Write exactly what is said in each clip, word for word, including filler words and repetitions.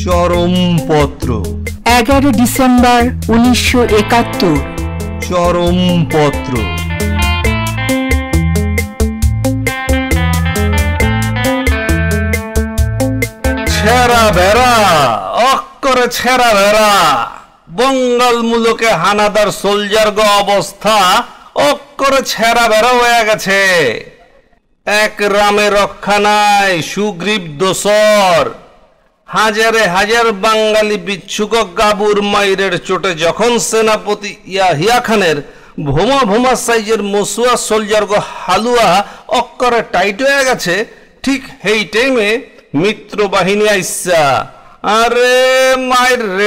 চরমপত্র এগারো ডিসেম্বর উনিশশো একাত্তর। চরমপত্র ছেঁড়া বেড়া অক্করে ছেঁড়া বেড়া বঙ্গাল মুলুকে হানাদার সোলজার গো অবস্থা অক্করে ছেঁড়া বেড়া হয়ে গেছে। এক রামে রক্ষা নাই সুগ্রীব দোসর। হাজারে হাজার বাঙালি বিচ্ছুক গাবুর মাইরের চোটে যখন সেনাপতি ইয়াহিয়া খানের ভোমা ভোমা সাইজের মসুয়া সোলজার গো হালুয়া অক্করে টাইট হয়ে গেছে, ঠিক এই টাইমে মিত্র বাহিনী আইসা। আরে মায়ের রে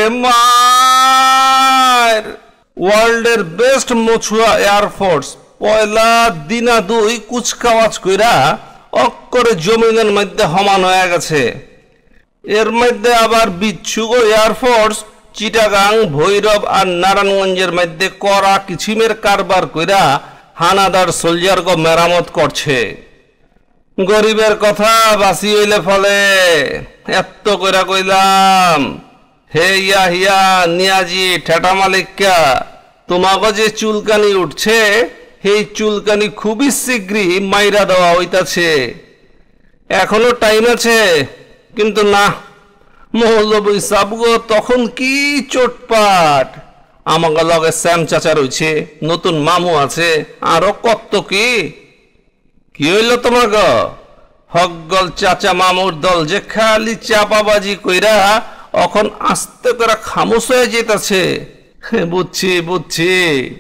মায়ের, ওয়ার্ল্ডের বেস্ট মছুয়া এয়ারফোর্স পয়লা দিনা দুই কুচকাওয়াজ কইরা অক্করে জমিনের মধ্যে সমান হয়ে গেছে। এর মধ্যে আবার বিচ্ছুক এয়ারফোর্স চিটাগাং, ভৈরব আর নারায়ণগঞ্জের মধ্যে কড়া কিছিমের কারবার কইরা হানাদার সোলজার গো মেরামত করছে। গরিবের কথা বাঁচি হইলে ফলে এত কইরা কইলাম, হে ইয়াহিয়া নিয়াজি ঠেটা মালিকা, তোমাকে যে চুলকানি উঠছে সেই চুলকানি খুবই শীঘ্রই মাইরা দেওয়া হইতাছে। এখনো টাইম আছে, কিন্তু না, মৌলবী সাবগো তখন কি চোটপাট। আমাকে লগে শ্যাম চাচা রয়েছে, নতুন মামু আছে, আরো কত কি। কি হইল তোমার গো? হকগল চাচা মামুর দল যে খালি চাপাবাজি কইরা এখন আস্তে করে খামোশ হয়ে যেতেছে। বুঝছি বুঝছি,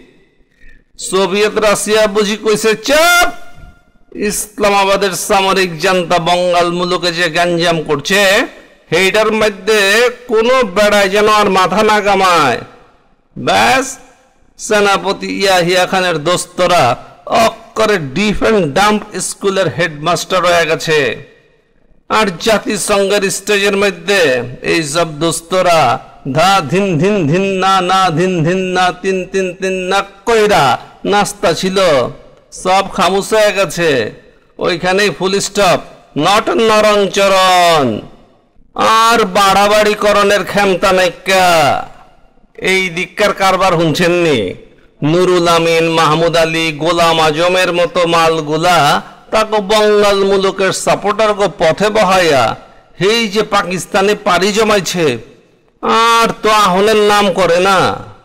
সোভিয়েত রাশিয়া বুঝি কইছে চাপ। ইসলামাবাদের সামরিক জান্তা বঙ্গাল মুলুকে যে গ্যাঞ্জাম করছে সেইটার মধ্যে কোনো বেড়ায় যেন আর মাথা না কামায়। ব্যাস, সেনাপতি ইয়াহিয়া খানের দোস্তরা অক্করে ডিফ এন্ড ডাম্প স্কুলের হেডমাস্টার হয়ে গেছে। আর জাতিসংঘের স্টেজের মধ্যে এই সব দোস্তরা ধা ধিন ধিন ধিন না না ধিন ধিন না তিন তিন তিন না কইরা নাস্তা ছিল, সব খামোশ হয়ে গেছে। ওইখানেই ফুল স্টপ, নট নরঞ্চরণ। আর বাড়াবাড়ি করণের ক্ষমতা নাইকা। এই দিককার কারবার শুনছেননি? নুরুল আমিন, মাহমুদ আলী, গোলাম আজমের মতো মালগুলা তাকে বঙ্গাল মুলুকের সাপোর্টার গো পথে বহাইয়া এই যে পাকিস্তানে পাড়ি জমাইছে, আর তো আহনের নাম করে না।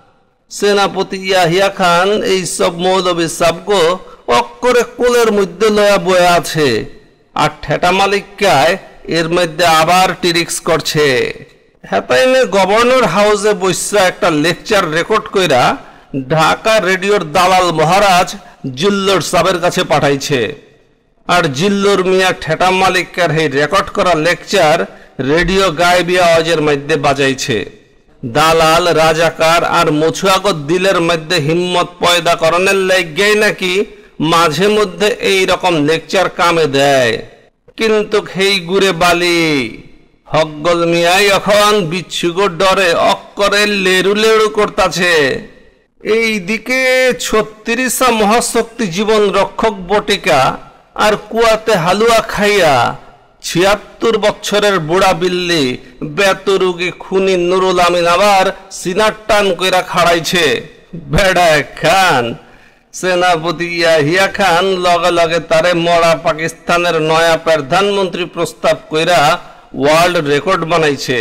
সেনাপতি ইয়াহিয়া খান এই সব মৌলবী সাবগো অক্করে কোলের মধ্যে লয়া বয়ে আছে, আর ঠেটা মালিকায় এর মধ্যে আবার টিরিক্স করছে। হেতাইনে গভর্নর হাউসে বসা একটা লেকচার রেকর্ড কইরা ঢাকা রেডিওর দালাল মহারাজ জিল্লোর সাহেবের কাছে পাঠাইছে। আর জিল্লোর মিয়া ঠেটা মালিকার এই রেকর্ড করা লেকচার রেডিও গায়বী আওয়াজের মধ্যে বাজাইছে। দালাল, রাজাকার আর মছুয়াগত দিলের মধ্যে হিম্মত পয়দা করণের লেগেই নাকি মাঝে মধ্যে এই রকম লেকচার কামে দেয়। কিন্তু সেই গুড়ে বালি হকগল মিয়াই এখন বিচ্ছুগো ডরে অক্করে লেরু লেরু করতাছে। এই দিকে ছত্রিশা মহাশক্তি জীবন রক্ষক বটিকা আর কুয়াতে হালুয়া খাইয়া ছিয়াত্তর বছরের বুড়া বিল্লি বেতরুগী খুনি নুরুল আমিন আবার সিনার টান কইরা খাড়াইছে। বেড়া খান সেনাপতি ইয়াহিয়া খান লগে লগে তারে মরা পাকিস্তানের নয়া প্রধানমন্ত্রী প্রস্তাব কইরা ওয়ার্ল্ড রেকর্ড বানাইছে।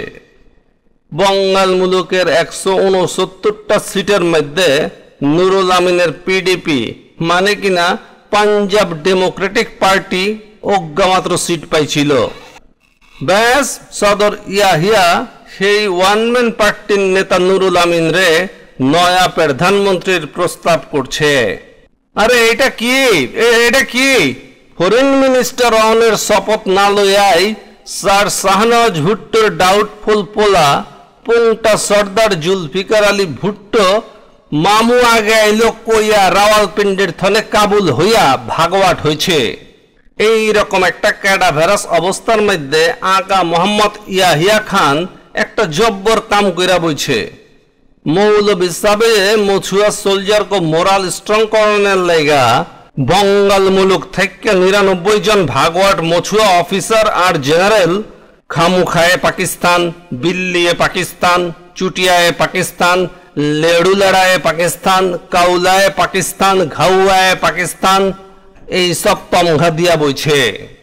বঙ্গাল মুলুকের একশো উনসত্তরটা সিটের মধ্যে নুরুল আমিনের পিডিপি মানে কিনা পাঞ্জাব ডেমোক্রেটিক পার্টি অজ্ঞামাত্র সিট পাইছিল। ব্যাস, সদর ইয়াহিয়া সেই ওয়ানম্যান পার্টির নেতা নুরুল আমিন রে নয়া প্রধানমন্ত্রীর প্রস্তাব করছে। আরে এটা কি এটা কি ফরেন মিনিস্টার অনের শপথ না লইয়াই স্যার শাহনওয়াজ ভুট্টোর ডাউটফুল পোলা পুংটা সর্দার জুলফিকার আলী ভুট্টো মামু আগে আইলো কইয়া রাওয়ালপিন্ডির থলে কাবুল হইয়া ভাগওয়াট হয়েছে। এই রকম একটা ক্যাডাভেরাস অবস্থার মধ্যে আকা মোহাম্মদ ইয়াহিয়া খান একটা জব্বর কাম কইরা বইছে। মৌলবী সাবে মছুয়া সোলজার কো মোরাল স্ট্রং করণের লাইগা বঙ্গাল মুলুক থেকে নিরানব্বই জন ভাগওয়াট মছুয়া অফিসার আর জেনারেল খামুখায়ে পাকিস্তান, বিল্লিয়ে পাকিস্তান, চুটিয়ায় পাকিস্তান, লেড়ুলেড়ায় পাকিস্তান, কাউলায় পাকিস্তান, ঘাউয়ায় পাকিস্তান, এই সব তমঘা দিয়া বইছে।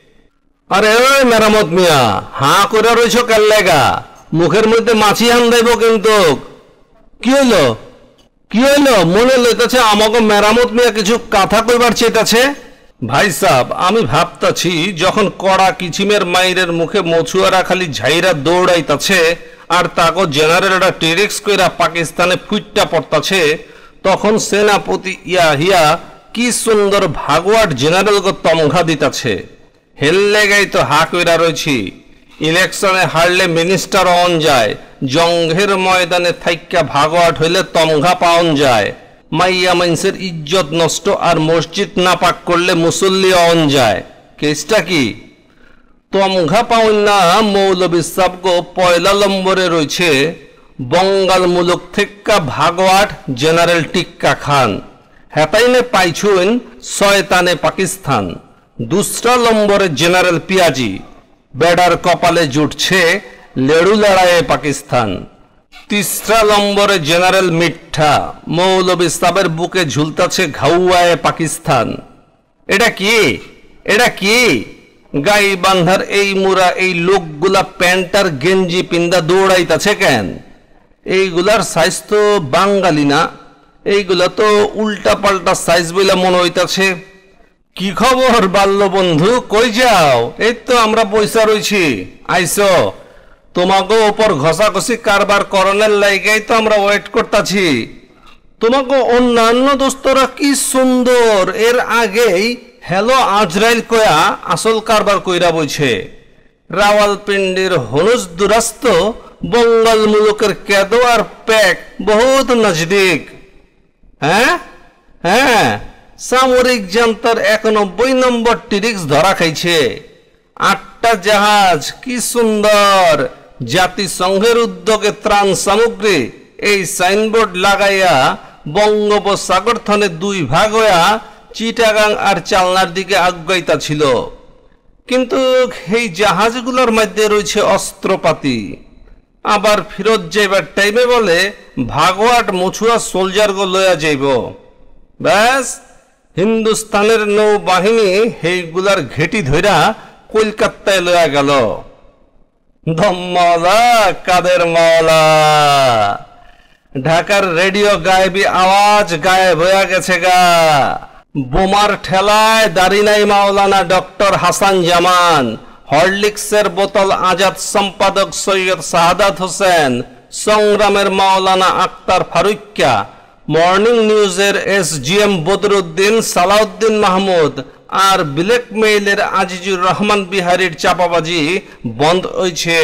আরে ওই মেরামত মিয়া, হাঁ করে রয়েছ কেল্লেগা, মুখের মধ্যে মাছি হান দেব কিন্তু। কি হইলো কি হইলো মনে লইতেছে আমাকে মেরামত মিয়া কিছু কথা কইবার চেতাছে। ভাই সাহ, আমি ভাবতাছি যখন কড়া কিচিমের মাইরের মুখে মছুয়ারা খালি ঝাইরা দৌড়াইতাছে আর তাকে জেনারেলরা টেরিক্স কইরা পাকিস্তানে ফুইটটা পড়তাছে, তখন সেনাপতি ইয়া হিয়া কি সুন্দর ভাগওয়াট জেনারেলকে তমঘা দিতাছে। হেললে গাই তো হা কইরা রয়েছি। ইলেকশনে হারলে মিনিস্টার অন যায়, জঙ্গের ময়দানে থাইক্কা ভাগওয়াট হইলে তমঘা পাওন যায়, মাইয়া মাইন্সের ইজ্জত নষ্ট আর মসজিদ না পাক করলে মুসল্লি অন যায়। কেসটা কি? তমঘা পাউন না মৌলবী সাবগো পয়লা নম্বরে রয়েছে বঙ্গাল মুলুক থেক্কা ভাগওয়াট জেনারেল টিক্কা খান, হেতাইনে পাইছুন শয়তানে পাকিস্তান। দুসরা নম্বরে জেনারেল পিয়াজি, বেডার কপালে জুটছে লেড়ু লড়াইয়ে পাকিস্তান। তিসরা নম্বরে জেনারেল মিঠা, মৌলবী সাবের বুকে ঝুলতাছে ঘাউয়ায় পাকিস্তান। এটা কি এটা কি গাই বান্ধার এই মুরা এই লোকগুলা প্যান্ট আর গেঞ্জি পিন্দা দৌড়াইতাছে কেন? এইগুলার সাইজ তো বাঙালি না, এইগুলা তো উল্টা পাল্টা সাইজ বলে মনে হইতাছে। কি খবর বাল্য বন্ধু, কই যাও? এই তো আমরা পয়সা রয়েছি, আইসো। তোমাকে ওপর ঘষাঘষি কারবার করণের লাইগাই তো আমরা ওয়েট করতেছি। তোমাকে অন্যান্য দোস্তরা কি সুন্দর এর আগেই হ্যালো আজরাইল কয়া আসল কারবার কইরা বইছে। রাওয়ালপিন্ডির হনুজ দুরাস্ত বঙ্গাল মুলুকের কেদোয়ার প্যাক বহুত নজদিক। হ্যাঁ হ্যাঁ সামরিক জান্তার একানব্বই নম্বর টিরিক্স ধরা খাইছে। আটটা জাহাজ, কি সুন্দর। জাতিসংঘের উদ্যোগে ত্রাণ সামগ্রী এই সাইনবোর্ড লাগাইয়া বঙ্গোপসাগর থনে দুই ভাগ হইয়া চিটাগাং আর চালনার দিকে আগাইতা ছিল। কিন্তু এই জাহাজগুলোর মধ্যে রয়েছে অস্ত্রপাতি। আবার ফিরত যাইবার টাইমে বলে ভাগওয়াট মছুয়া সোলজার গো লয়া যাইব। ব্যাস, হিন্দুস্তানের নৌবাহিনী এইগুলার ঘেটি ধইরা কলকাতায় লয়া গেল। দম মাওলা কাদের মাওলা। ঢাকার রেডিও গায়েবী আওয়াজ গায়েব হয়ে গেছে গা। বোমার ঠেলায় দাড়ি নাই মাওলানা ডক্টর হাসান জামান। হরলিক্সের বোতল আজাদ সম্পাদক সৈয়দ শাহাদাত হোসেন, সংগ্রামের মাওলানা আক্তার ফারুক্কা, মর্নিং নিউজের S G M Badruddin Salahuddin Mahmud আর ব্ল্যাকমেইলের আজিজুর রহমান বিহারীর চাপাবাজি বন্ধ হয়েছে।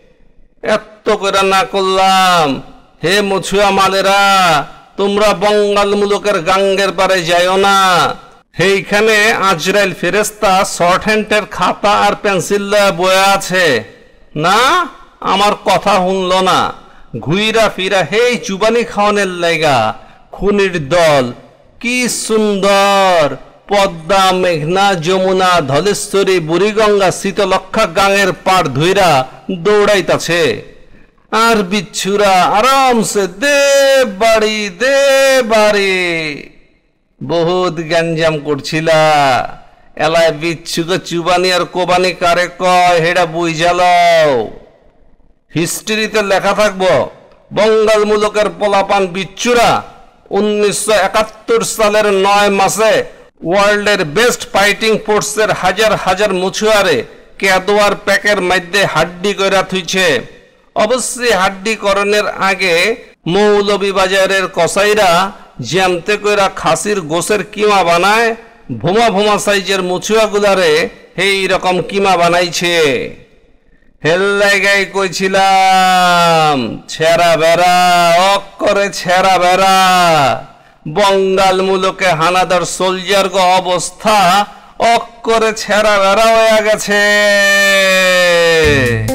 এত করে না করলাম, হে মছুয়া মালেরা, তোমরা বঙ্গাল মুলুকের গাঙ্গের পারে যাইও না। সেইখানে আজরাইল ফেরেস্তা শর্ট হ্যান্ডের খাতা আর পেন্সিল বয়ে আছে। না, আমার কথা শুনল না। ঘুইরা ফিরা হেই চুবানি খাওয়ানের লাইগা খুনির দল। কি সুন্দর পদ্মা, মেঘনা, যমুনা, ধলেশ্বরী, বুড়িগঙ্গা, শীতলক্ষা গাঙের পাড় ধুইরা দৌড়াইতাছে। আর বিচ্ছুরা আরামসে দে বাড়ি দে বাড়ি। বহুত গ্যাঞ্জাম করছিলা। এলায় বিচ্ছুকে চুবানি আর কোবানি কারে কয় হেডা বুঝালাও। হিস্ট্রিতে লেখা থাকবো বঙ্গাল মুলুকের পোলাপান বিচ্ছুরা উনিশশো একাত্তর সালের নয় মাসে ওয়ার্ল্ডের বেস্ট ফাইটিং ফোর্সের হাজার হাজার মুছুয়ারে কেদোয়ার প্যাকের মধ্যে হাড্ডি কইরা থুইছে। অবশ্যই হাড্ডি করণের আগে মৌলভীবাজারের কসাইরা জ্যামতে কইরা খাসির গোসের কিমা বানায়। ভোমা ভোমা সাইজের মুছুয়া গুলারে এই রকম কিমা বানাইছে। হেল্লাইগাই কইছিলাম ছেঁড়া বেড়া, অক করে ছেঁড়া বেড়া। বঙ্গাল মুলুকে হানাদার সোলজার গো অবস্থা অক করে ছেঁড়া বেড়া হয়ে গেছে।